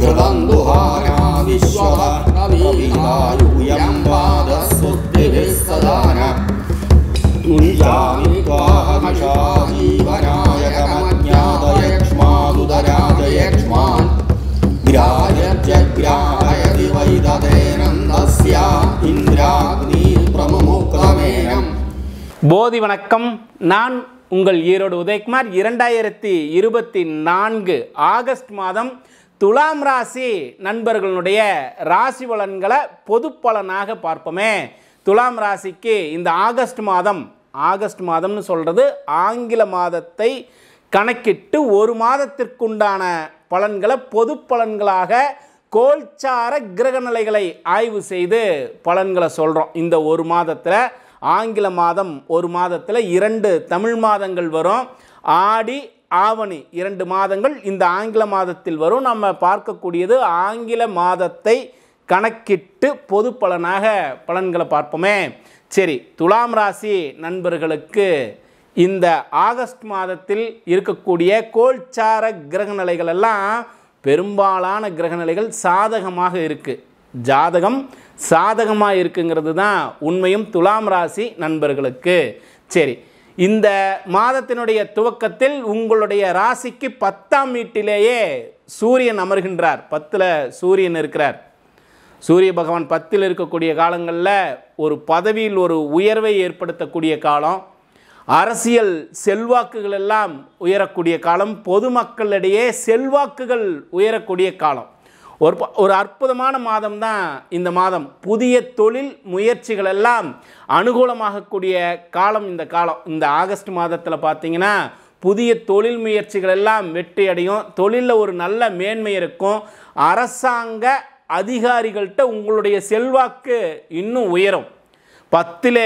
घृतन्दुहाना विश्वभद्रवीणायूयं पादस्सुद्धिभिस्सदान मुञ्जामि त्वाहमिषा जीवनायकमज्ञातयक्ष्मादुदराजयक्ष्मान् ग्राह्यजग्राहयति वैदतेनन्दस्य इन्द्राग्निप्रमुमुक्रमेणम्. போதி வணக்கம். நான் உங்கள் ஈரோடு உதயகுமார். 2024 ஆகஸ்ட் மாதம் துலாம் ராசி நண்பர்களுடைய ராசி பலன்களை பொது பலனாக பார்ப்போமே. துலாம் ராசிக்கு இந்த ஆகஸ்ட் மாதம்னு சொல்கிறது ஆங்கில மாதத்தை கணக்கிட்டு ஒரு மாதத்திற்குண்டான பலன்களை பொது பலன்களாக கோல்சார கிரக நிலைகளை ஆய்வு செய்து பலன்களை சொல்கிறோம். இந்த ஒரு மாதத்தில் ஆங்கில மாதம் ஒரு மாதத்தில் 2 தமிழ் மாதங்கள் வரும். ஆடி ஆவணி 2 மாதங்கள் இந்த ஆங்கில மாதத்தில் வரும். நம்ம பார்க்கக்கூடியது ஆங்கில மாதத்தை கணக்கிட்டு பொது பலனாக பலன்களை பார்ப்போமே. சரி, துலாம் ராசி நண்பர்களுக்கு இந்த ஆகஸ்ட் மாதத்தில் இருக்கக்கூடிய கோல்சார கிரக நிலைகள் எல்லாம் பெரும்பாலான கிரக நிலைகள் சாதகமாக இருக்குது. ஜாதகம் சாதகமாக இருக்குங்கிறது தான் உண்மையும் துலாம் ராசி நண்பர்களுக்கு. சரி, இந்த மாதத்தினுடைய துவக்கத்தில் உங்களுடைய ராசிக்கு 10ஆம் வீட்டிலேயே சூரியன் அமர்கின்றார். 10ல் சூரியன் இருக்கிறார். சூரிய பகவான் 10ல் இருக்கக்கூடிய காலங்களில் ஒரு பதவியில் ஒரு உயர்வை ஏற்படுத்தக்கூடிய காலம், அரசியல் செல்வாக்குகள் எல்லாம் உயரக்கூடிய காலம், பொதுமக்களிடையே செல்வாக்குகள் உயரக்கூடிய காலம். ஒரு அற்புதமான மாதம் தான் இந்த மாதம். புதிய தொழில் முயற்சிகள் எல்லாம் அனுகூலமாகக்கூடிய காலம் இந்த காலம். இந்த ஆகஸ்ட் மாதத்தில் பார்த்தீங்கன்னா புதிய தொழில் முயற்சிகள் எல்லாம் வெற்றி அடையும். தொழிலில் ஒரு நல்ல மேன்மை இருக்கும். அரசாங்க அதிகாரிகள்கிட்ட உங்களுடைய செல்வாக்கு இன்னும் உயரும். 10ல்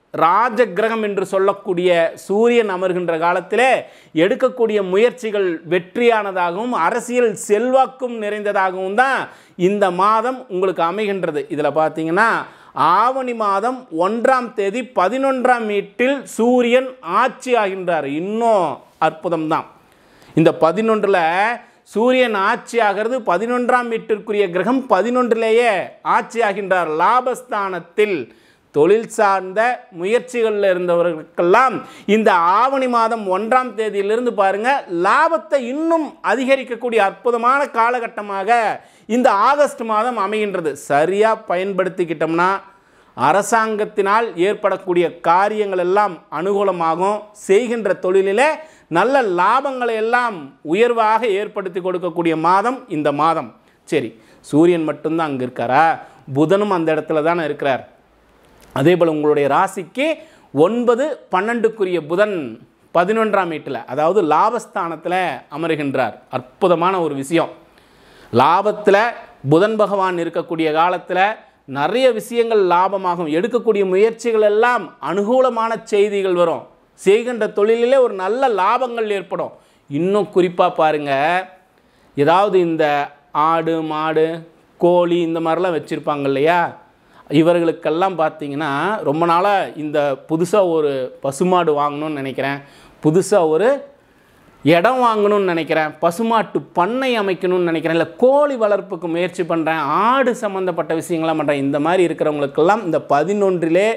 ராஜ கிரகம் என்று சொல்லக்கூடிய சூரியன் அமர்கின்ற காலத்திலே எடுக்கக்கூடிய முயற்சிகள் வெற்றியானதாகவும் அரசியல் செல்வாக்கும் நிறைந்ததாகவும் தான் இந்த மாதம் உங்களுக்கு அமைகின்றது. இதில் பார்த்தீங்கன்னா ஆவணி மாதம் 1ஆம் தேதி 11ஆம் வீட்டில் சூரியன் ஆட்சி ஆகின்றார். இன்னும் அற்புதம் தான். இந்த 11ல் சூரியன் ஆட்சி ஆகிறது. 11ஆம் வீட்டிற்குரிய கிரகம் 11லேயே ஆட்சி ஆகின்றார். லாபஸ்தானத்தில் தொழில் சார்ந்த முயற்சிகளில் இருந்தவர்களுக்கெல்லாம் இந்த ஆவணி மாதம் 1ஆம் தேதியிலிருந்து பாருங்கள் லாபத்தை இன்னும் அதிகரிக்கக்கூடிய அற்புதமான காலகட்டமாக இந்த ஆகஸ்ட் மாதம் அமைகின்றது. சரியாக பயன்படுத்திக்கிட்டோம்னா அரசாங்கத்தினால் ஏற்படக்கூடிய காரியங்கள் எல்லாம் அனுகூலமாகும். செய்கின்ற தொழிலிலே நல்ல லாபங்களை எல்லாம் உயர்வாக ஏற்படுத்தி கொடுக்கக்கூடிய மாதம் இந்த மாதம். சரி, சூரியன் மட்டும்தான் அங்கே இருக்காரா? புதனும் அந்த இடத்துல தானே இருக்கிறார். அதே போல் உங்களுடைய ராசிக்கு 9, 12க்குரிய புதன் 11ஆம் வீட்டில், அதாவது லாபஸ்தானத்தில் அமருகின்றார். அற்புதமான ஒரு விஷயம். லாபத்தில் புதன் பகவான் இருக்கக்கூடிய காலத்தில் நிறைய விஷயங்கள் லாபமாகும். எடுக்கக்கூடிய முயற்சிகள் எல்லாம் அனுகூலமான செய்திகள் வரும். செய்கின்ற தொழிலிலே ஒரு நல்ல லாபங்கள் ஏற்படும். இன்னும் குறிப்பாக பாருங்கள், ஏதாவது இந்த ஆடு மாடு கோழி இந்த மாதிரிலாம் வச்சுருப்பாங்க இல்லையா, இவர்களுக்கெல்லாம் பார்த்தீங்கன்னா ரொம்ப நாளாக இந்த புதுசாக ஒரு பசுமாடு வாங்கணும்னு நினைக்கிறேன், புதுசாக ஒரு இடம் வாங்கணும்னு நினைக்கிறேன், பசுமாட்டு பண்ணை அமைக்கணும்னு நினைக்கிறேன், இல்லை கோழி வளர்ப்புக்கு முயற்சி பண்ணுறேன், ஆடு சம்மந்தப்பட்ட விஷயங்கள்லாம் பண்ணுறேன். இந்த மாதிரி இருக்கிறவங்களுக்கெல்லாம் இந்த 11லே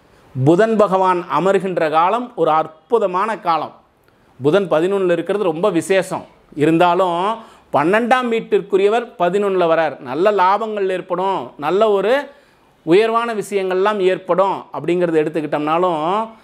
புதன் பகவான் அமர்கின்ற காலம் ஒரு அற்புதமான காலம். புதன் 11ல் இருக்கிறது ரொம்ப விசேஷம். இருந்தாலும் 12ஆம் வீட்டிற்குரியவர் 11ல் வரார். நல்ல லாபங்கள் ஏற்படும், நல்ல ஒரு உயர்வான விஷயங்கள்லாம் ஏற்படும். அப்படிங்கிறது எடுத்துக்கிட்டோம்னாலும்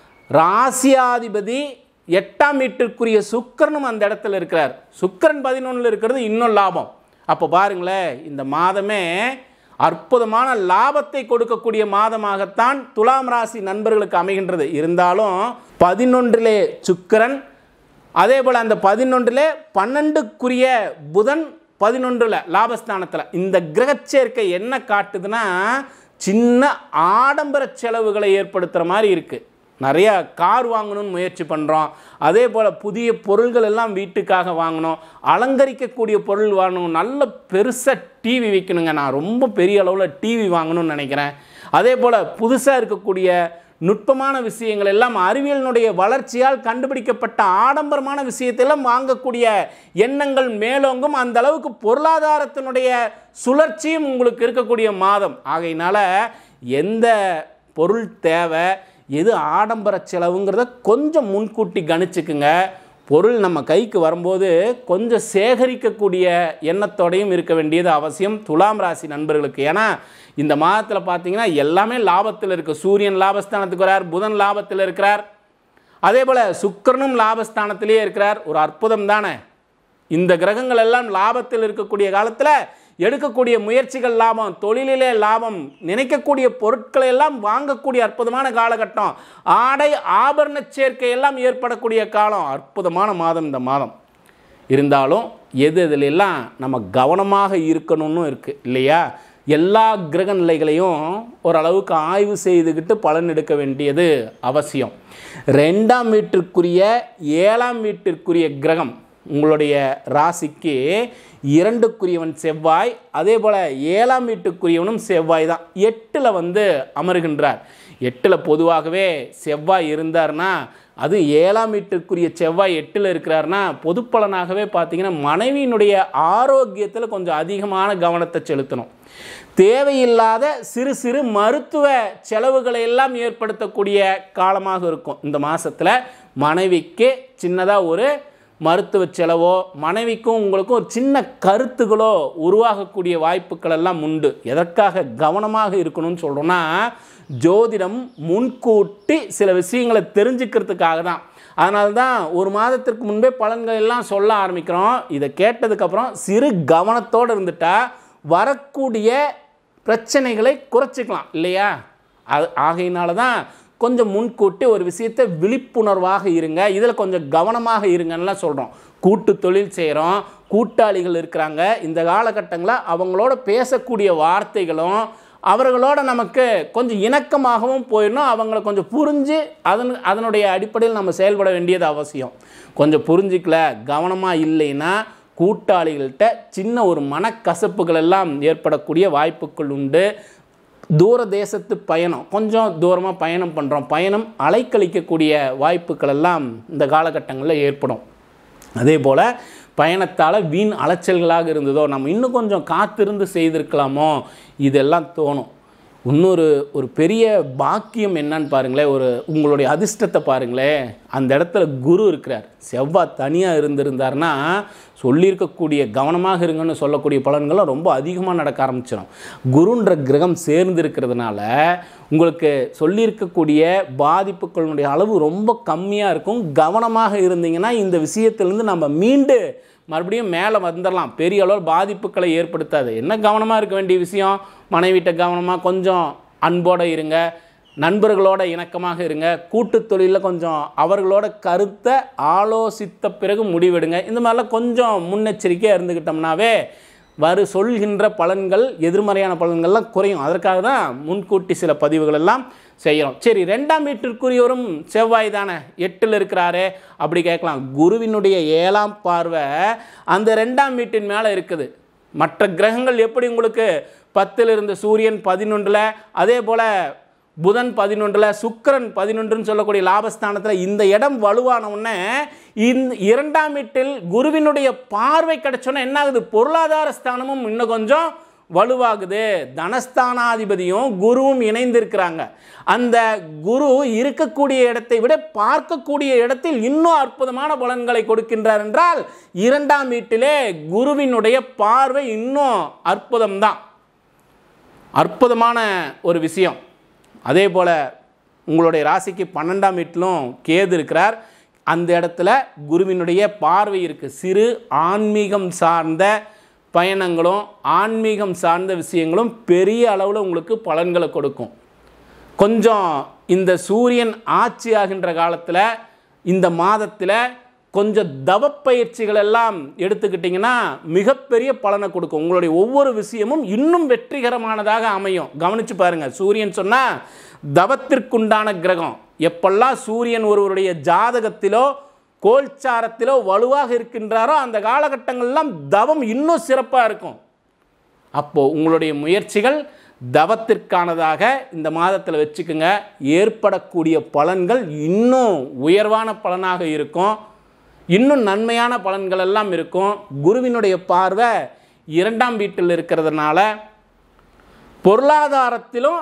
ராசியாதிபதி 8ஆம் வீட்டிற்குரிய சுக்கிரனும் அந்த இடத்துல இருக்கிறார். சுக்கிரன் 11ல் இருக்கிறது இன்னும் லாபம். அப்போ பாருங்களேன், இந்த மாதமே அற்புதமான லாபத்தை கொடுக்கக்கூடிய மாதமாகத்தான் துலாம் ராசி நண்பர்களுக்கு அமைகின்றது. இருந்தாலும் 11லே சுக்கிரன், அதே போல் அந்த 11லே 12க்குரிய புதன் 11ல் லாபஸ்தானத்தில். இந்த கிரகச்சேர்க்கை என்ன காட்டுதுன்னா சின்ன ஆடம்பர செலவுகளை ஏற்படுத்துகிற மாதிரி இருக்குது. நிறையா கார் வாங்கணும்னு முயற்சி பண்ணுறோம். அதே போல் புதிய பொருள்கள் எல்லாம் வீட்டுக்காக வாங்கணும், அலங்கரிக்கக்கூடிய பொருள் வாங்கணும், நல்ல பெருசாக டிவி வைக்கணுங்க. நான் ரொம்ப பெரிய அளவில் டிவி வாங்கணும்னு நினைக்கிறேன். அதே போல் புதுசாக இருக்கக்கூடிய நுட்பமான விஷயங்கள் எல்லாம் அறிவியலினுடைய வளர்ச்சியால் கண்டுபிடிக்கப்பட்ட ஆடம்பரமான விஷயத்தெல்லாம் வாங்கக்கூடிய எண்ணங்கள் மேலோங்கும். அந்த அளவுக்கு பொருளாதாரத்தினுடைய சுழற்சியும் உங்களுக்கு இருக்கக்கூடிய மாதம். ஆகையினால எந்த பொருள் தேவை, எது ஆடம்பர செலவுங்கிறத கொஞ்சம் முன்கூட்டி கணிச்சுக்குங்க. பொருள் நம்ம கைக்கு வரும்போது கொஞ்சம் சேகரிக்கக்கூடிய எண்ணத்தோடையும் இருக்க வேண்டியது அவசியம் துலாம் ராசி நண்பர்களுக்கு. ஏன்னா இந்த மாதத்தில் பார்த்தீங்கன்னா எல்லாமே லாபத்தில் இருக்குது. சூரியன் லாபஸ்தானத்துக்கு வரார், புதன் லாபத்தில் இருக்கிறார், அதே போல் சுக்கிரனும் லாபஸ்தானத்திலேயே இருக்கிறார். ஒரு அற்புதம் தானே. இந்த கிரகங்கள் எல்லாம் லாபத்தில் இருக்கக்கூடிய காலத்தில் எடுக்கக்கூடிய முயற்சிகள் லாபம், தொழிலிலே லாபம், நினைக்கக்கூடிய பொருட்களை எல்லாம் வாங்கக்கூடிய அற்புதமான காலகட்டம், ஆடை ஆபரண சேர்க்கை எல்லாம் ஏற்படக்கூடிய காலம். அற்புதமான மாதம் இந்த மாதம். இருந்தாலும் எதுலெல்லாம் நம்ம கவனமாக இருக்கணும்னு இருக்குது இல்லையா? எல்லா கிரக நிலைகளையும் ஓரளவுக்கு ஆய்வு செய்துக்கிட்டு பலன் எடுக்க வேண்டியது அவசியம். 2ஆம் வீட்டிற்குரிய 7ஆம் வீட்டிற்குரிய கிரகம் உங்களுடைய ராசிக்கு 2க்குரியவன் செவ்வாய், அதே போல் 7ஆம் வீட்டுக்குரியவனும் செவ்வாய் தான். 8ல் அமருகின்றார். 8ல் பொதுவாகவே செவ்வாய் இருந்தார்னா, அது 7ஆம் வீட்டுக்குரிய செவ்வாய் 8ல் இருக்கிறார்னா பொது பலனாகவே பார்த்தீங்கன்னா மனைவியினுடைய ஆரோக்கியத்தில் கொஞ்சம் அதிகமான கவனத்தை செலுத்தணும். தேவையில்லாத சிறு சிறு மருத்துவ செலவுகளை எல்லாம் ஏற்படுத்தக்கூடிய காலமாக இருக்கும். இந்த மாதத்தில் மனைவிக்கு சின்னதாக ஒரு மருத்துவ செலவோ, மனைவிக்கும் உங்களுக்கும் ஒரு சின்ன கருத்துகளோ உருவாகக்கூடிய வாய்ப்புகள் எல்லாம் உண்டு. எதற்காக கவனமாக இருக்கணும்னு சொல்கிறோன்னா, ஜோதிடம் முன்கூட்டி சில விஷயங்களை தெரிஞ்சுக்கிறதுக்காக தான். அதனால தான் ஒரு மாதத்திற்கு முன்பே பலன்கள் எல்லாம் சொல்ல ஆரம்பிக்கிறோம். இதை கேட்டதுக்கப்புறம் சிறு கவனத்தோடு இருந்துட்டால் வரக்கூடிய பிரச்சனைகளை குறைச்சிக்கலாம் இல்லையா? ஆகையினால தான் கொஞ்சம் முன்கூட்டி ஒரு விஷயத்தை விழிப்புணர்வாக இருங்க, இதில் கொஞ்சம் கவனமாக இருங்கன்னுலாம் சொல்கிறோம். கூட்டு தொழில் செய்கிறோம், கூட்டாளிகள் இருக்கிறாங்க. இந்த காலகட்டங்களில் அவங்களோட பேசக்கூடிய வார்த்தைகளும் அவர்களோட நமக்கு கொஞ்சம் இணக்கமாகவும் போயிடணும். அவங்கள கொஞ்சம் புரிஞ்சு அதனுடைய அடிப்படையில் நம்ம செயல்பட வேண்டியது அவசியம். கொஞ்சம் புரிஞ்சிக்கல, கவனமாக இல்லைன்னா கூட்டாளிகள்கிட்ட சின்ன ஒரு மனக்கசப்புகள் எல்லாம் ஏற்படக்கூடிய வாய்ப்புகள் உண்டு. தூர தேசத்து பயணம், கொஞ்சம் தூரமாக பயணம் பண்ணுறோம், பயணம் அலைக்கழிக்கக்கூடிய வாய்ப்புகள் எல்லாம் இந்த காலகட்டங்களில் ஏற்படும். அதே போல் பயணத்தால் வீண் அலைச்சல்களாக இருந்ததோ, நம்ம இன்னும் கொஞ்சம் காத்திருந்து செய்திருக்கலாமோ, இதெல்லாம் தோணும். ஒரு பெரிய பாக்கியம் என்னன்னு பாருங்களேன், உங்களுடைய அதிர்ஷ்டத்தை பாருங்களேன். அந்த இடத்துல குரு இருக்கிறார். செவ்வாய் தனியாக இருந்திருந்தார்னா சொல்லியிருக்கக்கூடிய கவனமாக இருங்கன்னு சொல்லக்கூடிய பலன்கள்லாம் ரொம்ப அதிகமாக நடக்க ஆரம்பிச்சிடும். குருன்ற கிரகம் சேர்ந்து இருக்கிறதுனால உங்களுக்கு சொல்லியிருக்கக்கூடிய பாதிப்புகளுடைய அளவு ரொம்ப கம்மியாக இருக்கும். கவனமாக இருந்தீங்கன்னா இந்த விஷயத்திலேருந்து நம்ம மீண்டு மறுபடியும் மேலே வந்துடலாம். பெரிய அளவில் பாதிப்புகளை ஏற்படுத்தாது. என்ன கவனமாக இருக்க வேண்டிய விஷயம், மனைவிட்ட கவனமாக கொஞ்சம் அன்போடு இருங்க, நண்பர்களோட இணக்கமாக இருங்க, கூட்டு தொழிலில் கொஞ்சம் அவர்களோட கருத்தை ஆலோசித்த பிறகு முடிவெடுங்க. இந்த மாதிரிலாம் கொஞ்சம் முன்னெச்சரிக்கையாக இருந்துக்கிட்டோம்னாவே சொல்கின்ற பலன்கள், எதிர்மறையான பலன்கள்லாம் குறையும். அதற்காக தான் முன்கூட்டி சில பதிவுகள் எல்லாம் செய்கிறோம். சரி, 2ஆம் வீட்டிற்குரியவரும் செவ்வாய் தானே, 8ல் இருக்கிறாரு அப்படி கேட்கலாம். குருவினுடைய 7ஆம் பார்வை அந்த 2ஆம் வீட்டின் மேலே இருக்குது. மற்ற கிரகங்கள் எப்படி உங்களுக்கு 10ல் இருந்த சூரியன் 11ல், அதே போல் புதன் 11ல், சுக்கிரன் 11ன்னு சொல்லக்கூடிய லாபஸ்தானத்தில் இந்த இடம் வலுவான உடனே இந்த 2ஆம் வீட்டில் குருவினுடைய பார்வை கிடைச்சோன்னா என்ன ஆகுது, பொருளாதார ஸ்தானமும் இன்னும் கொஞ்சம் வலுவாகுது. தனஸ்தானாதிபதியும் குருவும் இணைந்திருக்கிறாங்க. அந்த குரு இருக்கக்கூடிய இடத்தை விட பார்க்கக்கூடிய இடத்தில் இன்னும் அற்புதமான பலன்களை கொடுக்கின்றார் என்றால் 2ஆம் வீட்டிலே குருவினுடைய பார்வை இன்னும் அற்புதம்தான். அற்புதமான ஒரு விஷயம். அதே போல் உங்களுடைய ராசிக்கு 12ஆம் வீட்டிலும் கேது இருக்கிறார். அந்த இடத்துல குருவினுடைய பார்வை இருக்குது. சிறு ஆன்மீகம் சார்ந்த பயணங்களும் ஆன்மீகம் சார்ந்த விஷயங்களும் பெரிய அளவில் உங்களுக்கு பலன்களை கொடுக்கும். கொஞ்சம் இந்த சூரியன் ஆட்சி ஆகின்ற காலத்தில் இந்த மாதத்தில் கொஞ்சம் தவப்பயிற்சிகள் எல்லாம் எடுத்துக்கிட்டிங்கன்னா மிகப்பெரிய பலனை கொடுக்கும். உங்களுடைய ஒவ்வொரு விஷயமும் இன்னும் வெற்றிகரமானதாக அமையும். கவனித்து பாருங்கள். சூரியன் சொன்னால் தவத்திற்குண்டான கிரகம். எப்பெல்லாம் சூரியன் ஒருவருடைய ஜாதகத்திலோ கோல்சாரத்திலோ வலுவாக இருக்கின்றாரோ அந்த காலகட்டங்கள்லாம் தவம் இன்னும் சிறப்பாக இருக்கும். அப்போது உங்களுடைய முயற்சிகள் தவத்திற்கானதாக இந்த மாதத்தில் வச்சுக்குங்க. ஏற்படக்கூடிய பலன்கள் இன்னும் உயர்வான பலனாக இருக்கும். இன்னும் நன்மையான பலன்கள் எல்லாம் இருக்கும். குருவினுடைய பார்வை 2ஆம் வீட்டில் இருக்கிறதுனால பொருளாதாரத்திலும்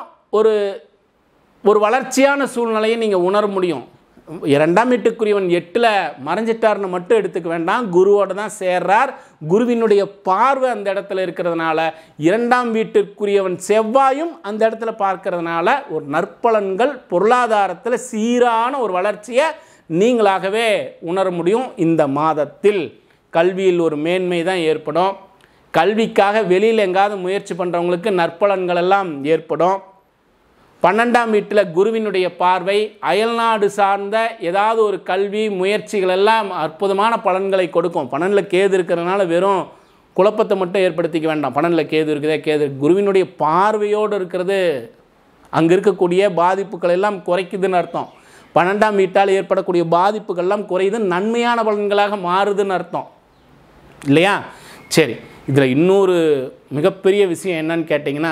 ஒரு வளர்ச்சியான சூழ்நிலையை நீங்கள் உணர முடியும். 2ஆம் வீட்டுக்குரியவன் 8ல் மறைஞ்சிட்டார்னு மட்டும் எடுத்துக்க வேண்டாம். குருவோடு தான் சேர்றார். குருவினுடைய பார்வை அந்த இடத்துல இருக்கிறதுனால 2ஆம் வீட்டிற்குரியவன் செவ்வாயும் அந்த இடத்துல பார்க்கறதுனால ஒரு நற்பலன்கள், பொருளாதாரத்தில் சீரான ஒரு வளர்ச்சியை நீங்களாகவே உணர முடியும். இந்த மாதத்தில் கல்வியில் ஒரு மேன்மை தான் ஏற்படும். கல்விக்காக வெளியில் எங்காவது முயற்சி பண்ணுறவங்களுக்கு நற்பலன்கள் எல்லாம் ஏற்படும். 12ஆம் வீட்டில் குருவினுடைய பார்வை அயல்நாடு சார்ந்த ஏதாவது ஒரு கல்வி முயற்சிகள் எல்லாம் அற்புதமான பலன்களை கொடுக்கும். 12ல் கேது இருக்கிறதுனால வெறும் குழப்பத்தை மட்டும் ஏற்படுத்திக்க வேண்டாம். 12ல் கேது இருக்குதே, கேது குருவினுடைய பார்வையோடு இருக்கிறது அங்கே இருக்கக்கூடிய பாதிப்புகள் எல்லாம் குறைக்குதுன்னு அர்த்தம். 12ஆம் வீட்டால் ஏற்படக்கூடிய பாதிப்புகள்லாம் குறையுது, நன்மையான பலன்களாக மாறுதுன்னு அர்த்தம் இல்லையா? சரி, இதில் இன்னொரு மிகப்பெரிய விஷயம் என்னன்னு கேட்டிங்கன்னா,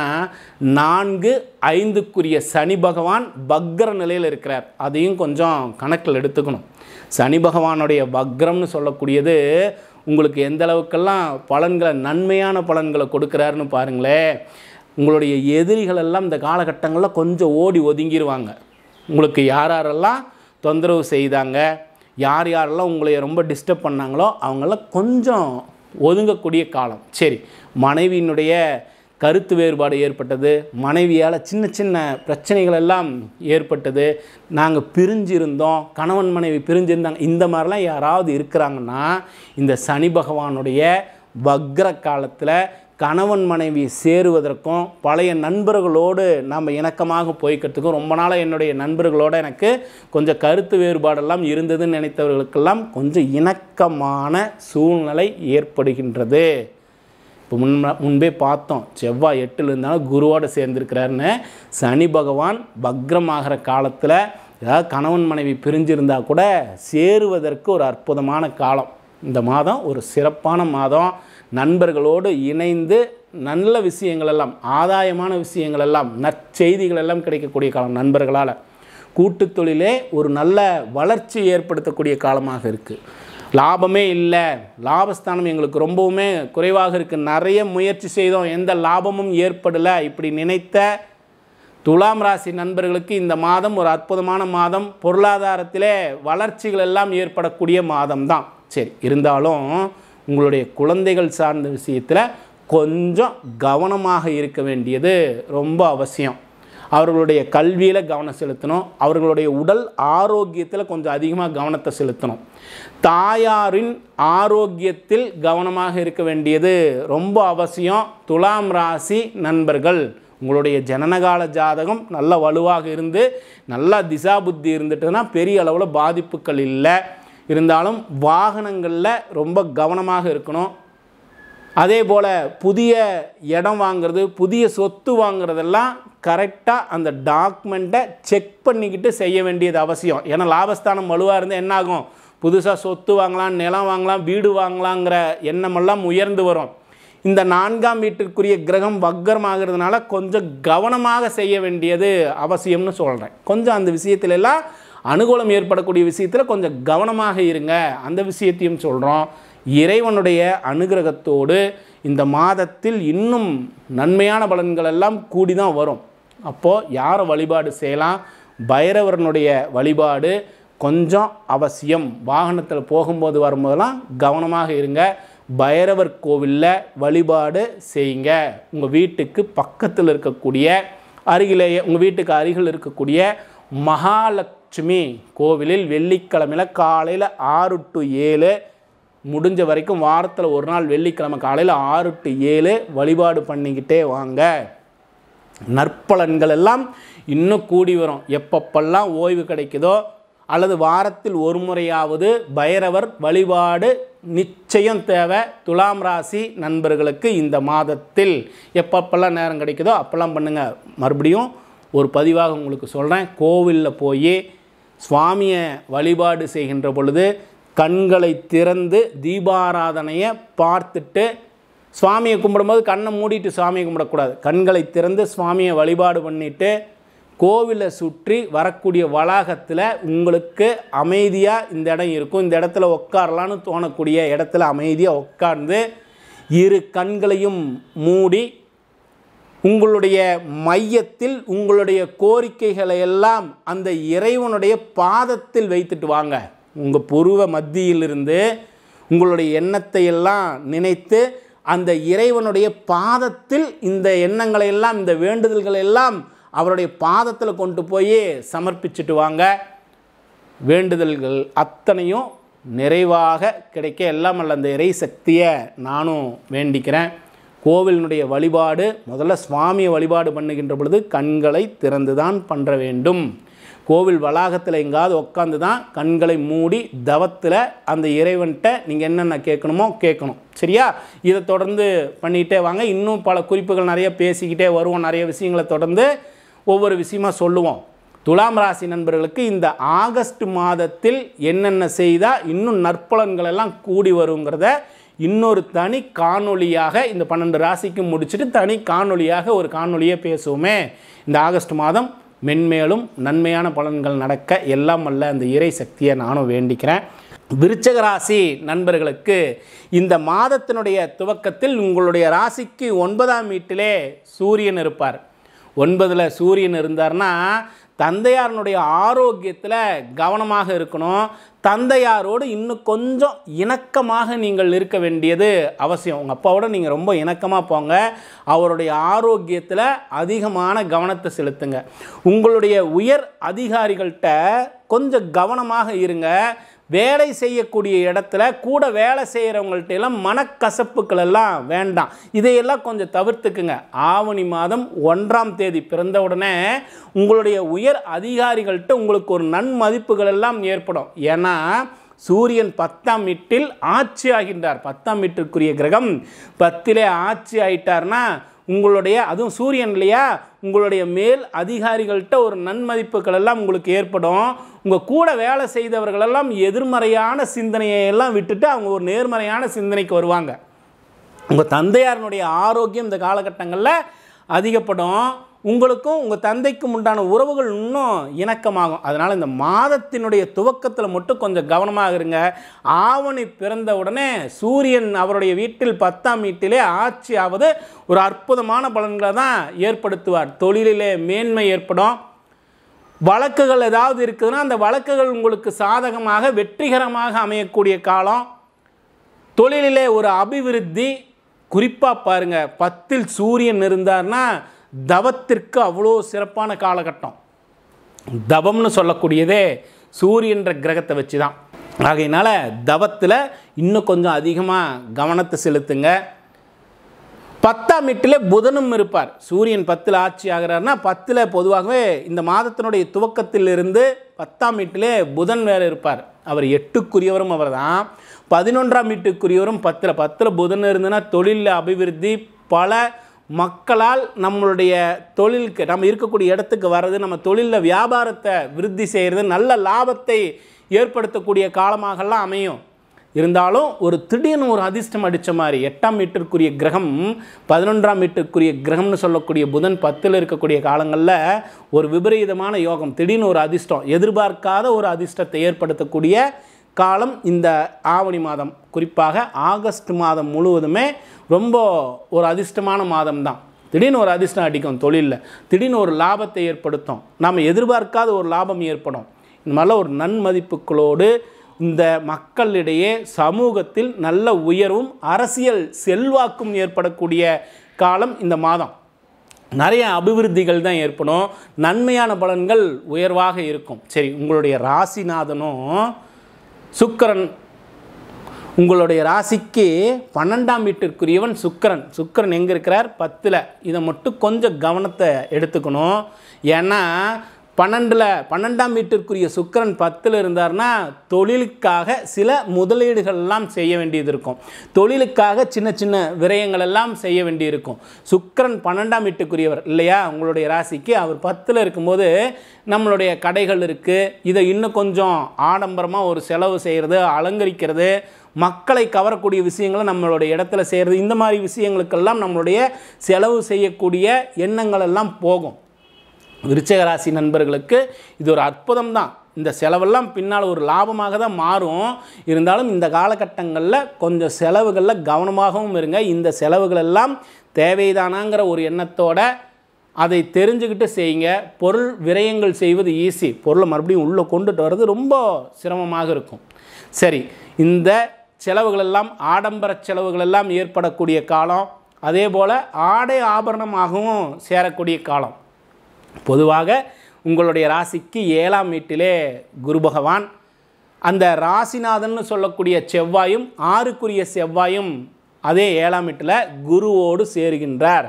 4, 5க்குரிய சனி பகவான் வக்ர நிலையில் இருக்கிறார். அதையும் கொஞ்சம் கணக்கில் எடுத்துக்கணும். சனி பகவானுடைய வக்ரம்னு சொல்லக்கூடியது உங்களுக்கு எந்த அளவுக்கெல்லாம் பலன்களை, நன்மையான பலன்களை கொடுக்குறாருன்னு பாருங்களேன். உங்களுடைய எதிரிகள் எல்லாம் இந்த காலகட்டங்களில் கொஞ்சம் ஓடி ஒதுங்கிடுவாங்க. உங்களுக்கு யாரெல்லாம் தொந்தரவு செய்தாங்க, யாரெல்லாம் உங்களை ரொம்ப டிஸ்டர்ப் பண்ணாங்களோ அவங்களாம் கொஞ்சம் ஒதுங்கக்கூடிய காலம். சரி, மனைவியினுடைய கருத்து வேறுபாடு ஏற்பட்டது, மனைவியால் சின்ன சின்ன பிரச்சனைகள் எல்லாம் ஏற்பட்டது, நாங்கள் பிரிஞ்சிருந்தோம், கணவன் மனைவி பிரிஞ்சிருந்தாங்க, இந்த மாதிரிலாம் யாராவது இருக்கிறாங்கன்னா இந்த சனி பகவானுடைய வக்ர காலத்தில் கணவன் மனைவி சேருவதற்கும் பழைய நண்பர்களோடு நாம் இணக்கமாக போய்க்கிறதுக்கும், ரொம்ப நாளாக என்னுடைய நண்பர்களோடு எனக்கு கொஞ்சம் கருத்து வேறுபாடெல்லாம் இருந்ததுன்னு நினைத்தவர்களுக்கெல்லாம் கொஞ்சம் இணக்கமான சூழ்நிலை ஏற்படுகின்றது. இப்போ முன்பே பார்த்தோம், செவ்வாய் 8ல் இருந்தாலும் குருவோடு சேர்ந்துருக்கிறாருன்னு. சனி பகவான் வக்ரமாகிற காலத்தில் ஏதாவது கணவன் மனைவி பிரிஞ்சிருந்தால் கூட சேருவதற்கு ஒரு அற்புதமான காலம். இந்த மாதம் ஒரு சிறப்பான மாதம். நண்பர்களோடு இணைந்து நல்ல விஷயங்கள் எல்லாம், ஆதாயமான விஷயங்கள் எல்லாம், நற்செய்திகள் எல்லாம் கிடைக்கக்கூடிய காலம். நண்பர்களால் கூட்டு தொழிலே ஒரு நல்ல வளர்ச்சி ஏற்படுத்தக்கூடிய காலமாக இருக்குது. லாபமே இல்லை, லாபஸ்தானம் எங்களுக்கு ரொம்பவுமே குறைவாக இருக்குது, நிறைய முயற்சி செய்தோம், எந்த லாபமும் ஏற்படலை, இப்படி நினைத்த துலாம் ராசி நண்பர்களுக்கு இந்த மாதம் ஒரு அற்புதமான மாதம். பொருளாதாரத்திலே வளர்ச்சிகள் எல்லாம் ஏற்படக்கூடிய மாதம்தான். சரி, இருந்தாலும் உங்களுடைய குழந்தைகள் சார்ந்த விஷயத்தில் கொஞ்சம் கவனமாக இருக்க வேண்டியது ரொம்ப அவசியம். அவர்களுடைய கல்வியில் கவனம் செலுத்தணும். அவர்களுடைய உடல் ஆரோக்கியத்தில் கொஞ்சம் அதிகமாக கவனத்தை செலுத்தணும். தாயாரின் ஆரோக்கியத்தில் கவனமாக இருக்க வேண்டியது ரொம்ப அவசியம். துலாம் ராசி நண்பர்கள், உங்களுடைய ஜனனகால ஜாதகம் நல்ல வலுவாக இருந்து நல்லா திசா புத்தி இருந்துட்டுன்னா பெரிய அளவில் பாதிப்புகள் இல்லை. இருந்தாலும் வாகனங்களில் ரொம்ப கவனமாக இருக்கணும். அதே போல் புதிய இடம் வாங்கிறது, புதிய சொத்து வாங்கிறதெல்லாம் கரெக்டாக அந்த டாக்குமெண்ட்டை செக் பண்ணிக்கிட்டு செய்ய வேண்டியது அவசியம். ஏன்னா லாபஸ்தானம் வலுவாக இருந்தால் என்னாகும், புதுசாக சொத்து வாங்கலாம், நிலம் வாங்கலாம், வீடு வாங்கலாங்கிற எண்ணமெல்லாம் உயர்ந்து வரும். இந்த 4ஆம் வீட்டிற்குரிய கிரகம் வக்ரமாகிறதுனால கொஞ்சம் கவனமாக செய்ய வேண்டியது அவசியம்னு சொல்கிறேன். கொஞ்சம் அந்த விஷயத்துல எல்லாம் அனுகூலம் ஏற்படக்கூடிய விஷயத்தில் கொஞ்சம் கவனமாக இருங்க, அந்த விஷயத்தையும் சொல்கிறோம். இறைவனுடைய அனுகிரகத்தோடு இந்த மாதத்தில் இன்னும் நன்மையான பலன்கள் எல்லாம் கூடி தான் வரும். அப்போது யாரை வழிபாடு செய்யலாம்? பைரவரனுடைய வழிபாடு கொஞ்சம் அவசியம். வாகனத்தில் போகும்போது வரும்போதெல்லாம் கவனமாக இருங்க. பைரவர் கோவிலில் வழிபாடு செய்யுங்க. உங்கள் வீட்டுக்கு பக்கத்தில் இருக்கக்கூடிய, அருகிலேயே உங்கள் வீட்டுக்கு அருகில் இருக்கக்கூடிய மகாலட்சுமி கோவிலில் வெள்ளிக்கிழமையில் காலையில் 6 to 7, முடிஞ்ச வரைக்கும் வாரத்தில் ஒரு நாள் வெள்ளிக்கிழமை காலையில் 6 to 7 வழிபாடு பண்ணிக்கிட்டே வாங்க. நற்பலன்கள் எல்லாம் இன்னும் கூடி வரும். எப்பப்பெல்லாம் ஓய்வு கிடைக்குதோ அல்லது வாரத்தில் ஒரு முறையாவது பைரவர் வழிபாடு நிச்சயம் தேவை. துலாம் ராசி நண்பர்களுக்கு இந்த மாதத்தில் எப்பப்பெல்லாம் நேரம் கிடைக்குதோ அப்போல்லாம் பண்ணுங்கள். மறுபடியும் ஒரு பதிவாக உங்களுக்கு சொல்கிறேன். கோவிலில் போய் சுவாமியை வழிபாடு செய்கின்ற பொழுது கண்களை திறந்து தீபாராதனையை பார்த்துட்டு சுவாமியை கும்பிடும்போது கண்ணை மூடிட்டு சுவாமியை கும்பிடக்கூடாது. கண்களை திறந்து சுவாமியை வழிபாடு பண்ணிவிட்டு கோவிலை சுற்றி வரக்கூடிய வளாகத்தில் உங்களுக்கு அமைதியாக இந்த இடம் இருக்கும், இந்த இடத்துல உட்காரலான்னு தோணக்கூடிய இடத்துல அமைதியாக உட்கார்ந்து இரு கண்களையும் மூடி உங்களுடைய மையத்தில் உங்களுடைய கோரிக்கைகளை எல்லாம் அந்த இறைவனுடைய பாதத்தில் வைத்துட்டு வாங்க. உங்கள் புருவ மத்தியிலிருந்து உங்களுடைய எண்ணத்தை எல்லாம் நினைத்து அந்த இறைவனுடைய பாதத்தில் இந்த எண்ணங்களை எல்லாம் இந்த வேண்டுதல்களை எல்லாம் அவருடைய பாதத்தில் கொண்டு போய் சமர்ப்பிச்சுட்டு வாங்க. வேண்டுதல்கள் அத்தனையும் நிறைவாக கிடைக்க எல்லாம் அல்ல அந்த இறை சக்தியை நானும் வேண்டிக்கிறேன். கோவிலினுடைய வழிபாடு முதல்ல சுவாமியை வழிபாடு பண்ணுகின்ற பொழுது கண்களை திறந்து தான் பண்ணுற வேண்டும். கோவில் வளாகத்தில் எங்காவது உட்காந்து தான் கண்களை மூடி தவத்தில் அந்த இறைவன்கிட்ட நீங்கள் என்னென்ன கேட்கணுமோ கேட்கணும். சரியா? இதை தொடர்ந்து பண்ணிகிட்டே வாங்க. இன்னும் பல குறிப்புகள் நிறைய பேசிக்கிட்டே வருவோம். நிறைய விஷயங்களை தொடர்ந்து ஒவ்வொரு விஷயமா சொல்லுவோம். துலாம் ராசி நண்பர்களுக்கு இந்த ஆகஸ்ட் மாதத்தில் என்னென்ன செய்தால் இன்னும் நற்பலன்கள் எல்லாம் கூடி வருங்கிறத இன்னொரு தனி காணொளியாக இந்த 12 ராசிக்கு முடிச்சுட்டு தனி காணொளியாக ஒரு காணொளியே பேசுவோமே. இந்த ஆகஸ்ட் மாதம் மென்மேலும் நன்மையான பலன்கள் நடக்க எல்லாம் வல்ல அந்த இறை சக்தியை நானும் வேண்டிக்கிறேன். விருச்சிக ராசி நண்பர்களுக்கு இந்த மாதத்தினுடைய துவக்கத்தில் உங்களுடைய ராசிக்கு 9ஆம் வீட்டிலே சூரியன் இருப்பார். 9ல் சூரியன் இருந்தார்னா தந்தையாரனுடைய ஆரோக்கியத்தில் கவனமாக இருக்கணும். தந்தையாரோடு இன்னும் கொஞ்சம் இணக்கமாக நீங்கள் இருக்க வேண்டியது அவசியம். உங்கள் அப்பாவோட நீங்கள் ரொம்ப இணக்கமாக போங்க. அவருடைய ஆரோக்கியத்தில் அதிகமான கவனத்தை செலுத்துங்க. உங்களுடைய உயர் அதிகாரிகள்கிட்ட கொஞ்சம் கவனமாக இருங்க. வேலை செய்யக்கூடிய இடத்துல கூட வேலை செய்கிறவங்கள்ட்ட எல்லாம் மனக்கசப்புக்கள் எல்லாம் வேண்டாம். இதையெல்லாம் கொஞ்சம் தவிர்த்துக்குங்க. ஆவணி மாதம் 1ஆம் தேதி பிறந்த உடனே உங்களுடைய உயர் அதிகாரிகள்கிட்ட உங்களுக்கு ஒரு நன்மதிப்புகள் எல்லாம் ஏற்படும். ஏன்னா சூரியன் 10ஆம் வீட்டில் ஆட்சி ஆகின்றார். 10ஆம் வீட்டிற்குரிய கிரகம் 10லே ஆட்சி ஆகிட்டார்னா உங்களுடைய அதுவும் சூரியன் இல்லையா, உங்களுடைய மேல் அதிகாரிகள்கிட்ட ஒரு நன்மதிப்புகள் எல்லாம் உங்களுக்கு ஏற்படும். உங்கள் கூட வேலை செய்தவர்களெல்லாம் எதிர்மறையான சிந்தனையை எல்லாம் விட்டுட்டு அவங்க ஒரு நேர்மறையான சிந்தனைக்கு வருவாங்க. உங்கள் தந்தையாரனுடைய ஆரோக்கியம் இந்த காலகட்டங்களில் அதிகப்படும். உங்களுக்கும் உங்கள் தந்தைக்கும் உண்டான உறவுகள் இன்னும் இணக்கமாகும். அதனால் இந்த மாதத்தினுடைய துவக்கத்தில் மட்டும் கொஞ்சம் கவனமாக இருங்க. ஆவணி பிறந்த உடனே சூரியன் அவருடைய வீட்டில் 10ஆம் வீட்டிலே ஆட்சி ஆவது ஒரு அற்புதமான பலன்களை தான் ஏற்படுத்துவார். தொழிலிலே மேன்மை ஏற்படும். வழக்குகள் ஏதாவது இருக்குதுன்னா அந்த வழக்குகள் உங்களுக்கு சாதகமாக வெற்றிகரமாக அமையக்கூடிய காலம். தொழிலிலே ஒரு அபிவிருத்தி. குறிப்பாக பாருங்கள், 10ல் சூரியன் இருந்தார்னா தவத்திற்கு அவ்வளோ சிறப்பான காலகட்டம். தவம்னு சொல்லக்கூடியதே சூரியன்ற கிரகத்தை வச்சு தான். ஆகையினால தவத்தில் இன்னும் கொஞ்சம் அதிகமாக கவனத்தை செலுத்துங்க. 10ஆம் வீட்டில் புதனும் இருப்பார். சூரியன் 10ல் ஆட்சி ஆகிறார்னா 10ல் பொதுவாகவே இந்த மாதத்தினுடைய துவக்கத்திலிருந்து 10ஆம் வீட்டிலே புதன் வேறு இருப்பார். அவர் 8க்குரியவரும் அவர் தான். 11ஆம் வீட்டுக்குரியவரும் 10ல் புதன் இருந்ததுன்னா தொழிலில் அபிவிருத்தி. பல மக்களால் நம்மளுடைய தொழிலுக்கு நம்ம இருக்கக்கூடிய இடத்துக்கு வர்றது, நம்ம தொழிலில் வியாபாரத்தை விருத்தி செய்கிறது, நல்ல லாபத்தை ஏற்படுத்தக்கூடிய காலமாகலாம் அமையும். இருந்தாலும் ஒரு திடீர்னு ஒரு அதிர்ஷ்டம் அடித்த மாதிரி 8ஆம் வீட்டிற்குரிய கிரகம் 11ஆம் வீட்டிற்குரிய கிரகம்னு சொல்லக்கூடிய புதன் 10ல் இருக்கக்கூடிய காலங்களில் ஒரு விபரீதமான யோகம், திடீர்னு ஒரு அதிர்ஷ்டம், எதிர்பார்க்காத ஒரு அதிர்ஷ்டத்தை ஏற்படுத்தக்கூடிய காலம் இந்த ஆவணி மாதம். குறிப்பாக ஆகஸ்ட் மாதம் முழுவதுமே ரொம்ப ஒரு அதிர்ஷ்டமான மாதம் தான். திடீர்னு ஒரு அதிர்ஷ்டம் அடிக்கும் தொழிலில், திடீர்னு ஒரு லாபத்தை ஏற்படுத்தும், நாம் எதிர்பார்க்காத ஒரு லாபம் ஏற்படும். இந்த மாதிரிலாம் ஒரு நன்மதிப்புகளோடு இந்த மக்களிடையே சமூகத்தில் நல்ல உயர்வும் அரசியல் செல்வாக்கும் ஏற்படக்கூடிய காலம் இந்த மாதம். நிறைய அபிவிருத்திகள் தான் ஏற்படும். நன்மையான பலன்கள் உயர்வாக இருக்கும். சரி, உங்களுடைய ராசிநாதனும் சுக்கிரன், உங்களுடைய ராசிக்கு 12ஆம் வீட்டிற்குரியவன் சுக்கிரன். சுக்கிரன் எங்கே இருக்கிறார்? 10ல். இதை மட்டும் கொஞ்சம் கவனத்தை எடுத்துக்கணும். ஏன்னா 12ஆம் வீட்டிற்குரிய சுக்கிரன் 10ல் இருந்தார்னா தொழிலுக்காக சில முதலீடுகள் எல்லாம் செய்ய வேண்டியது இருக்கும். தொழிலுக்காக சின்ன சின்ன விரயங்கள் எல்லாம் செய்ய வேண்டியிருக்கும். சுக்கிரன் 12ஆம் வீட்டுக்குரியவர் இல்லையா உங்களுடைய ராசிக்கு. அவர் 10ல் இருக்கும்போது நம்மளுடைய கடைகள் இருக்குது, இதை இன்னும் கொஞ்சம் ஆடம்பரமாக ஒரு செலவு செய்கிறது, அலங்கரிக்கிறது, மக்களை கவரக்கூடிய விஷயங்களை நம்மளுடைய இடத்துல செய்கிறது, இந்த மாதிரி விஷயங்களுக்கெல்லாம் நம்மளுடைய செலவு செய்யக்கூடிய எண்ணங்கள் எல்லாம் போகும். விருச்சிக ராசி நண்பர்களுக்கு இது ஒரு அற்புதம் தான். இந்த செலவெல்லாம் பின்னால் ஒரு லாபமாக தான் மாறும். இருந்தாலும் இந்த காலகட்டங்களில் கொஞ்சம் செலவுகளில் கவனமாகவும் இருங்க. இந்த செலவுகள் எல்லாம் தேவைதானாங்கிற ஒரு எண்ணத்தோட அதை தெரிஞ்சுக்கிட்டு செய்யுங்க. பொருள் விரயங்கள் செய்வது ஈஸி, பொருளை மறுபடியும் உள்ளே கொண்டுட்டு வர்றது ரொம்ப சிரமமாக இருக்கும். சரி, இந்த செலவுகளெல்லாம் ஆடம்பர செலவுகளெல்லாம் ஏற்படக்கூடிய காலம், அதே போல் ஆடை ஆபரணமாகவும் சேரக்கூடிய காலம். பொதுவாக உங்களுடைய ராசிக்கு 7ஆம் வீட்டிலே குரு பகவான், அந்த ராசிநாதன் சொல்லக்கூடிய செவ்வாயும் 6க்குரிய செவ்வாயும் அதே 7ஆம் வீட்டில் குருவோடு சேருகின்றார்.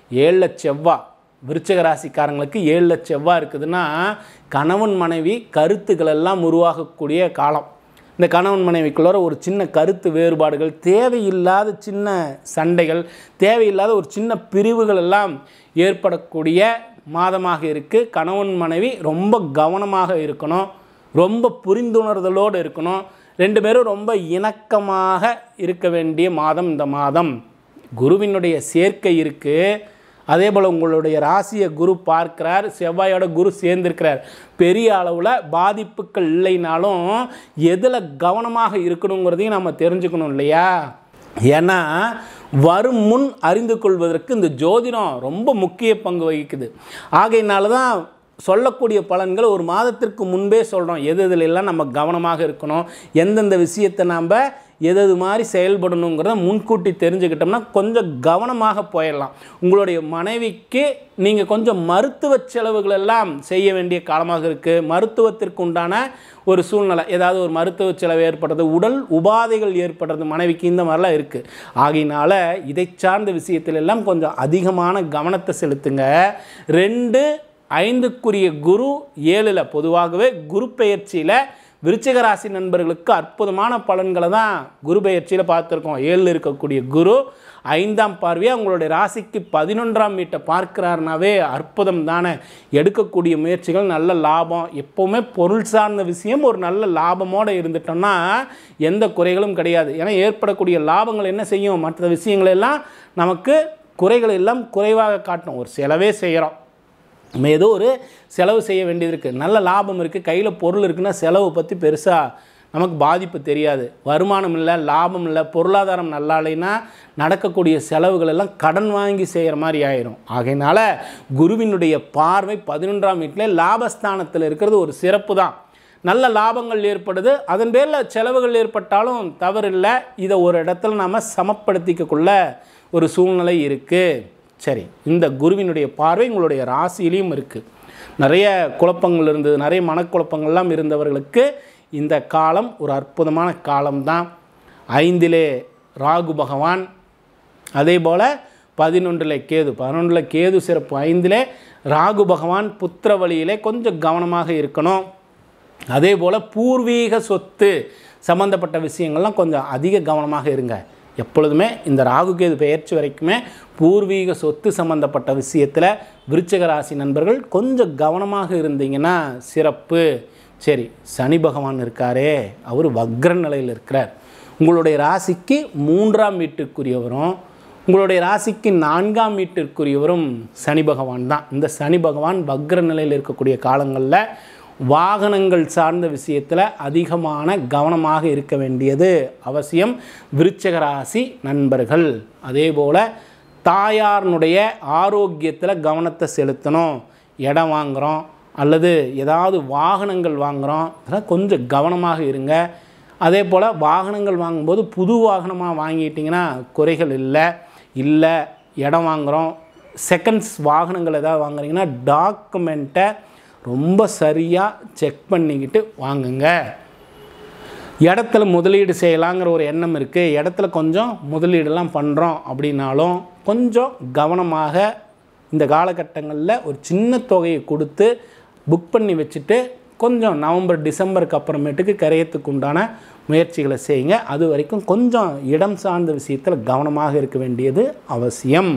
7 செவ்வாய் விருச்சிக ராசிக்காரங்களுக்கு 7 செவ்வாய் இருக்குதுன்னா கணவன் மனைவி கருத்துக்கள் எல்லாம் உருவாகக்கூடிய காலம். இந்த கணவன் மனைவிக்குள்ள ஒரு சின்ன கருத்து வேறுபாடுகள், தேவையில்லாத சின்ன சண்டைகள், தேவையில்லாத ஒரு சின்ன பிரிவுகள் எல்லாம் ஏற்படக்கூடிய மாதமாக இருக்குது. கணவன் மனைவி ரொம்ப கவனமாக இருக்கணும், ரொம்ப புரிந்துணர்தலோடு இருக்கணும், 2 பேரும் ரொம்ப இணக்கமாக இருக்க வேண்டிய மாதம் இந்த மாதம். குருவினுடைய சேர்க்கை இருக்குது. அதே போல் உங்களுடைய ராசியை குரு பார்க்கிறார், செவ்வாயோட குரு சேர்ந்திருக்கிறார். பெரிய அளவில் பாதிப்புகள் இல்லைனாலும் எதில் கவனமாக இருக்கணுங்கிறதையும் நம்ம தெரிஞ்சுக்கணும் இல்லையா? ஏன்னா வரும் முன் அறிந்து கொள்வதற்கு இந்த ஜோதிடம் ரொம்ப முக்கிய பங்கு வகிக்குது. ஆகையினால தான் சொல்லக்கூடிய பலன்கள் ஒரு மாதத்திற்கு முன்பே சொல்கிறோம். எதுலாம் நம்ம கவனமாக இருக்கணும், எந்தெந்த விஷயத்தை நாம் எது மாதிரி செயல்படணுங்கிறத முன்கூட்டி தெரிஞ்சுக்கிட்டோம்னா கொஞ்சம் கவனமாக போயிடலாம். உங்களுடைய மனைவிக்கு நீங்கள் கொஞ்சம் மருத்துவ செலவுகள் எல்லாம் செய்ய வேண்டிய காலமாக இருக்குது. மருத்துவத்திற்கு உண்டான ஒரு சூழ்நிலை, ஏதாவது ஒரு மருத்துவ செலவு ஏற்படுறது, உடல் உபாதைகள் ஏற்படுறது மனைவிக்கு, இந்த மாதிரிலாம் இருக்குது. ஆகையினால இதை சார்ந்த விஷயத்திலெல்லாம் கொஞ்சம் அதிகமான கவனத்தை செலுத்துங்க. 2-5க்குரிய குரு 7ல், பொதுவாகவே குரு பெயர்ச்சியில் விருச்சிக ராசி நண்பர்களுக்கு அற்புதமான பலன்களை தான் குரு பெயர்ச்சியில் பார்த்துருக்கோம். 7ல் இருக்கக்கூடிய குரு 5ஆம் பார்வையாக உங்களுடைய ராசிக்கு 11ஆம் வீட்டை பார்க்கிறாருனாவே அற்புதம் தானே. எடுக்கக்கூடிய முயற்சிகள் நல்ல லாபம். எப்போவுமே பொருள் சார்ந்த விஷயம் ஒரு நல்ல லாபமோடு இருந்துட்டோம்னா எந்த குறைகளும் கிடையாது. ஏன்னா ஏற்படக்கூடிய லாபங்கள் என்ன செய்யும், மற்ற விஷயங்களெல்லாம் நமக்கு குறைகள் எல்லாம் குறைவாக காட்டும். ஒரு செலவே செய்கிறோம், நம்ம ஏதோ ஒரு செலவு செய்ய வேண்டியது இருக்குது, நல்ல லாபம் இருக்குது, கையில் பொருள் இருக்குன்னா செலவு பற்றி பெருசாக நமக்கு பாதிப்பு தெரியாது. வருமானம் இல்லை, லாபம் இல்லை, பொருளாதாரம் நல்லா இல்லைன்னா நடக்கக்கூடிய செலவுகள் எல்லாம் கடன் வாங்கி செய்கிற மாதிரி ஆயிரும். ஆகையினால குருவினுடைய பார்வை 11ஆம் வீட்டில் லாபஸ்தானத்தில் இருக்கிறது ஒரு சிறப்பு தான். நல்ல லாபங்கள் ஏற்படுது, அதன் பேரில் செலவுகள் ஏற்பட்டாலும் தவறில்லை. இதை ஒரு இடத்துல நாம் சமப்படுத்திக்கக்குள்ள ஒரு சூழ்நிலை இருக்குது. சரி, இந்த குருவினுடைய பார்வை உங்களுடைய ராசியிலையும் இருக்குது. நிறைய குழப்பங்கள் இருந்தது, நிறைய மனக்குழப்பங்கள்லாம் இருந்தவர்களுக்கு இந்த காலம் ஒரு அற்புதமான காலம்தான். 5லே ராகு பகவான், அதே போல் 11ல் கேது. 11ல் கேது சிறப்பு, 5லே ராகு பகவான். புத்திர வழியிலே கொஞ்சம் கவனமாக இருக்கணும். அதே போல் பூர்வீக சொத்து சம்பந்தப்பட்ட விஷயங்கள்லாம் கொஞ்சம் அதிக கவனமாக இருங்க. எப்பொழுதுமே இந்த ராகு கேது பெயர்ச்சி வரைக்குமே பூர்வீக சொத்து சம்பந்தப்பட்ட விஷயத்தில் விருச்சிக ராசி நண்பர்கள் கொஞ்சம் கவனமாக இருந்தீங்கன்னா சிறப்பு. சரி, சனி பகவான் இருக்காரே, அவர் வக்ர நிலையில் இருக்கிறார். உங்களுடைய ராசிக்கு 3ஆம் வீட்டுக்குரியவரும் உங்களுடைய ராசிக்கு 4ஆம் வீட்டிற்குரியவரும் சனி பகவான் தான். இந்த சனி பகவான் வக்ர நிலையில் இருக்கக்கூடிய காலங்களில் வாகனங்கள் சார்ந்த விஷயத்தில் அதிகமான கவனமாக இருக்க வேண்டியது அவசியம் விருச்சிக ராசி நண்பர்கள். அதே போல் தாயாரினுடைய ஆரோக்கியத்தில் கவனத்தை செலுத்தணும். இடம் வாங்குகிறோம் அல்லது ஏதாவது வாகனங்கள் வாங்குகிறோம், அதெல்லாம் கொஞ்சம் கவனமாக இருங்க. அதே போல் வாகனங்கள் வாங்கும்போது புது வாகனமாக வாங்கிட்டிங்கன்னா குறைகள் இல்லை. இடம் வாங்குகிறோம், செகண்ட்ஸ் வாகனங்கள் ஏதாவது வாங்குறீங்கன்னா டாக்குமெண்ட்டை ரொம்ப சரியாக செக் பண்ணிக்கிட்டு வாங்குங்க. இடத்துல முதலீடு செய்யலாங்கிற ஒரு எண்ணம் இருக்குது, இடத்துல கொஞ்சம் முதலீடெல்லாம் பண்ணுறோம் அப்படின்னாலும் கொஞ்சம் கவனமாக இந்த காலகட்டங்களில் ஒரு சின்ன தொகையை கொடுத்து புக் பண்ணி வச்சுட்டு கொஞ்சம் நவம்பர் டிசம்பருக்கு அப்புறமேட்டுக்கு கரையத்துக்கு உண்டான முயற்சிகளை செய்யுங்க. அது வரைக்கும் கொஞ்சம் இடம் சார்ந்த விஷயத்தில் கவனமாக இருக்க வேண்டியது அவசியம்.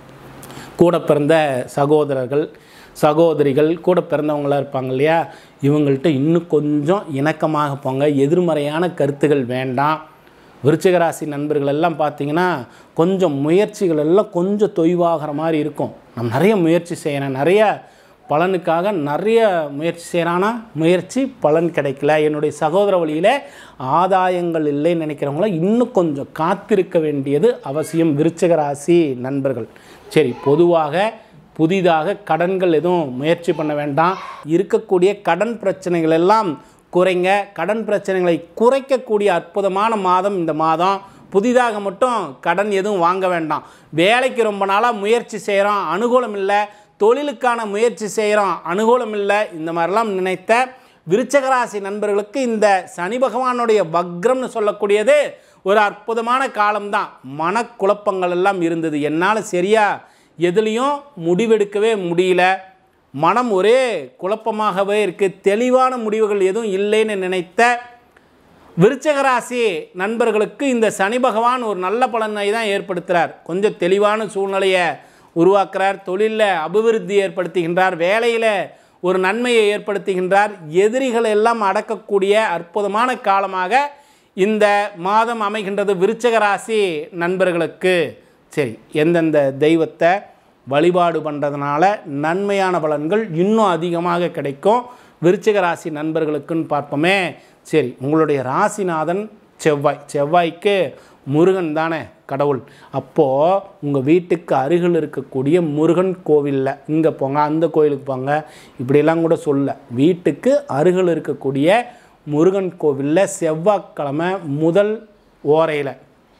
கூட பிறந்த சகோதரர்கள் சகோதரிகள் கூட பிறந்தவங்களாக இருப்பாங்க இல்லையா, இவங்கள்ட்ட இன்னும் கொஞ்சம் இணக்கமாக போங்க. எதிர்மறையான கருத்துகள் வேண்டாம். விருச்சிக ராசி நண்பர்கள் எல்லாம் பார்த்திங்கன்னா கொஞ்சம் முயற்சிகள் எல்லாம் கொஞ்சம் தொய்வாகிற மாதிரி இருக்கும். நம்ம நிறைய முயற்சி செய்கிறேன், நிறைய பலனுக்காக நிறைய முயற்சி செய்கிறானா முயற்சி பலன் கிடைக்கல, என்னுடைய சகோதர வழியில் ஆதாயங்கள் இல்லைன்னு நினைக்கிறவங்கள இன்னும் கொஞ்சம் காத்திருக்க வேண்டியது அவசியம் விருச்சிக ராசி நண்பர்கள். சரி, பொதுவாக புதிதாக கடன்கள் எதுவும் முயற்சி பண்ண வேண்டாம். இருக்கக்கூடிய கடன் பிரச்சனைகள் எல்லாம் குறைங்க. கடன் பிரச்சனைகளை குறைக்கக்கூடிய அற்புதமான மாதம் இந்த மாதம். புதிதாக மட்டும் கடன் எதுவும் வாங்க வேண்டாம். வேலைக்கு ரொம்ப நாளாக முயற்சி செய்கிறோம், அனுகூலம் இல்லை. தொழிலுக்கான முயற்சி செய்கிறோம், அனுகூலம் இல்லை. இந்த மாதிரிலாம் நினைத்த விருச்சிக ராசி நண்பர்களுக்கு இந்த சனி பகவானுடைய வக்ரம்னு சொல்லக்கூடியது ஒரு அற்புதமான காலம்தான். மனக்குழப்பங்கள் எல்லாம் இருந்தது, என்னால் சரியாக எதுலேயும் முடிவெடுக்கவே முடியல, மனம் ஒரே குழப்பமாகவே இருக்குது, தெளிவான முடிவுகள் எதுவும் இல்லைன்னு நினைத்த விருச்சிக ராசி நண்பர்களுக்கு இந்த சனி பகவான் ஒரு நல்ல பலனை தான் ஏற்படுத்துகிறார். கொஞ்சம் தெளிவான சூழ்நிலையை உருவாக்குறார், தொழிலில் அபிவிருத்தி ஏற்படுத்துகின்றார், வேலையில் ஒரு நன்மையை ஏற்படுத்துகின்றார். எதிரிகள் எல்லாம் அடக்கக்கூடிய அற்புதமான காலமாக இந்த மாதம் அமைகின்றது விருச்சிக ராசி நண்பர்களுக்கு. சரி, எந்தெந்த தெய்வத்தை வழிபாடு பண்ணுறதுனால நன்மையான பலன்கள் இன்னும் அதிகமாக கிடைக்கும் விருச்சிக ராசி நண்பர்களுக்குன்னு பார்ப்போமே. சரி, உங்களுடைய ராசிநாதன் செவ்வாய்க்கு முருகன் தானே கடவுள். அப்போது உங்கள் வீட்டுக்கு அருகில் இருக்கக்கூடிய முருகன் கோவிலில் இங்கே போங்க, அந்த கோயிலுக்கு போங்க, இப்படியெல்லாம் கூட சொல்ல, வீட்டுக்கு அருகில் இருக்கக்கூடிய முருகன் கோவிலில் செவ்வாய்க்கிழமை முதல் ஓரையில்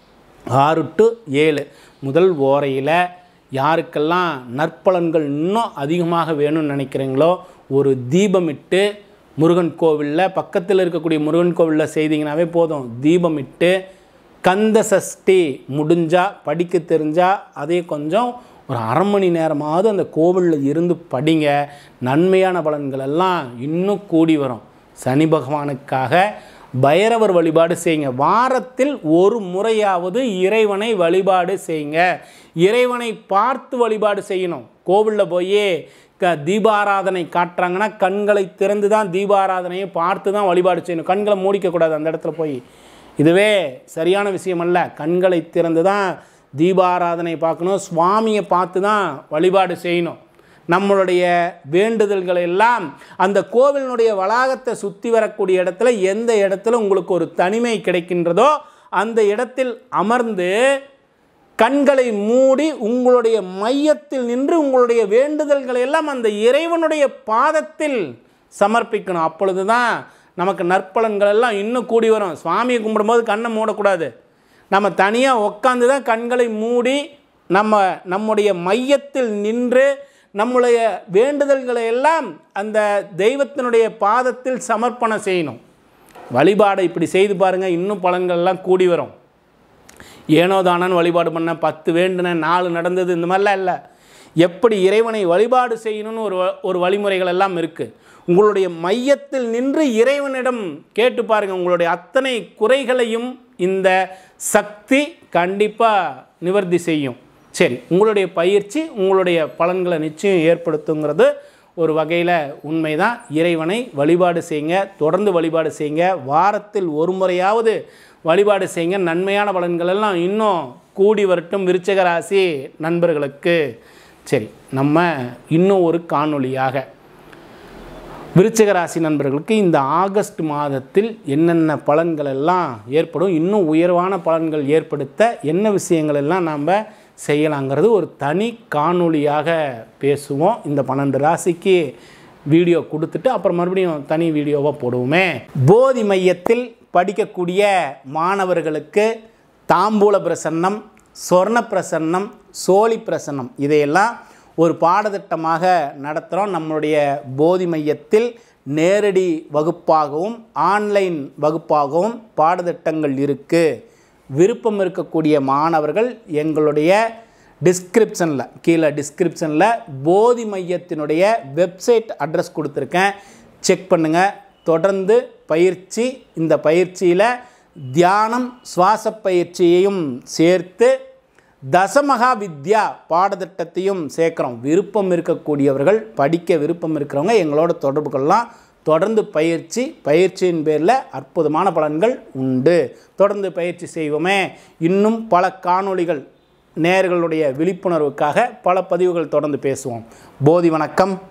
6 to 7 முதல் ஓரையில் யாருக்கெல்லாம் நற்பலன்கள் இன்னும் அதிகமாக வேணும்னு நினைக்கிறீங்களோ ஒரு தீபமிட்டு முருகன் கோவிலில் பக்கத்தில் இருக்கக்கூடிய முருகன் கோவிலில் செய்தீங்கன்னாவே போதும். தீபமிட்டு கந்த சஷ்டி முடிஞ்சால் படிக்க தெரிஞ்சால் அதே கொஞ்சம் ஒரு அரை மணி நேரமாவது அந்த கோவிலில் இருந்து படிங்க. நன்மையான பலன்கள் எல்லாம் இன்னும் கூடி வரும். சனி பகவானுக்காக பைரவர் வழிபாடு செய்யுங்க. வாரத்தில் ஒரு முறையாவது இறைவனை வழிபாடு செய்யுங்க. இறைவனை பார்த்து வழிபாடு செய்யணும். கோவிலில் போய் தீபாராதனை காட்டுறாங்கன்னா கண்களை திறந்து தான் தீபாராதனையை பார்த்து தான் வழிபாடு செய்யணும். கண்களை மூடிக்கக்கூடாது அந்த இடத்துல போய். இதுவே சரியான விஷயம் அல்ல. கண்களை திறந்து தான் தீபாராதனை பார்க்கணும். சுவாமியை பார்த்து தான் வழிபாடு செய்யணும். நம்மளுடைய வேண்டுதல்கள் எல்லாம் அந்த கோவிலினுடைய வளாகத்தை சுற்றி வரக்கூடிய இடத்துல எந்த இடத்துல உங்களுக்கு ஒரு தனிமை கிடைக்கின்றதோ அந்த இடத்தில் அமர்ந்து கண்களை மூடி உங்களுடைய மையத்தில் நின்று உங்களுடைய வேண்டுதல்களை எல்லாம் அந்த இறைவனுடைய பாதத்தில் சமர்ப்பிக்கணும். அப்பொழுது தான் நமக்கு நற்பலன்கள் எல்லாம் இன்னும் கூடி வரும். சுவாமியை கும்பிடும்போது கண்ணை மூடக்கூடாது. நம்ம தனியாக உட்காந்து தான் கண்களை மூடி நம்முடைய மையத்தில் நின்று நம்முடைய வேண்டுதல்களை எல்லாம் அந்த தெய்வத்தினுடைய பாதத்தில் சமர்ப்பணம் செய்யணும். வழிபாடை இப்படி செய்து பாருங்கள், இன்னும் பலன்கள் எல்லாம் கூடி வரும். ஏனோ தானன்னு வழிபாடு பண்ண 10 வேண்டுனேன் 4 நடந்தது இந்த மாதிரிலாம் இல்லை. எப்படி இறைவனை வழிபாடு செய்யணும்னு ஒரு வழிமுறைகள் எல்லாம் இருக்குது. உங்களுடைய மையத்தில் நின்று இறைவனிடம் கேட்டு பாருங்கள். உங்களுடைய அத்தனை குறைகளையும் இந்த சக்தி கண்டிப்பாக நிவர்த்தி செய்யும். சரி, உங்களுடைய பயிற்சி உங்களுடைய பலன்களை நிச்சயம் ஏற்படுத்துங்கிறது ஒரு வகையில் உண்மைதான். இறைவனை வழிபாடு செய்யுங்க, தொடர்ந்து வழிபாடு செய்யுங்க. வாரத்தில் ஒரு முறையாவது வழிபாடு செய்யுங்க. நன்மையான பலன்கள் எல்லாம் இன்னும் கூடி வரட்டும் விருச்சிக ராசி நண்பர்களுக்கு. சரி, நம்ம இன்னும் ஒரு காணொளியாக விருச்சிக ராசி நண்பர்களுக்கு இந்த ஆகஸ்ட் மாதத்தில் என்னென்ன பலன்கள் எல்லாம் ஏற்படும், இன்னும் உயர்வான பலன்கள் ஏற்படுத்த என்ன விஷயங்கள் எல்லாம் நாம் செய்யலாங்கிறது ஒரு தனி காணொளியாக பேசுவோம். இந்த 12 ராசிக்கு வீடியோ கொடுத்துட்டு அப்புறம் மறுபடியும் தனி வீடியோவாக போடுவோமே. போதி மையத்தில் படிக்கக்கூடிய மாணவர்களுக்கு தாம்பூல பிரசன்னம், சொர்ண பிரசன்னம், சோழி பிரசன்னம் இதையெல்லாம் ஒரு பாடத்திட்டமாக நடத்துகிறோம். நம்மளுடைய போதி மையத்தில் நேரடி வகுப்பாகவும் ஆன்லைன் வகுப்பாகவும் பாடத்திட்டங்கள் இருக்குது. விருப்பம் இருக்கக்கூடிய மாணவர்கள் எங்களுடைய டிஸ்கிரிப்ஷனில் கீழே டிஸ்கிரிப்ஷனில் போதி மையத்தினுடைய வெப்சைட் அட்ரஸ் கொடுத்துருக்கேன், செக் பண்ணுங்கள். தொடர்ந்து பயிற்சி, இந்த பயிற்சியில் தியானம் சுவாச பயிற்சியையும் சேர்த்து தசமகா வித்யா பாடத்திட்டத்தையும் சேர்க்குறோம். விருப்பம் இருக்கக்கூடியவர்கள், படிக்க விருப்பம் இருக்கிறவங்க எங்களோட தொடர்பு கொள்ளலாம். தொடர்ந்து பயிற்சியின் பேரில் அற்புதமான பலன்கள் உண்டு. தொடர்ந்து பயிற்சி செய்வோமே. இன்னும் பல காணொளிகள், நேயர்களுடைய விழிப்புணர்வுக்காக பல பதிவுகள் தொடர்ந்து பேசுவோம். போதி வணக்கம்.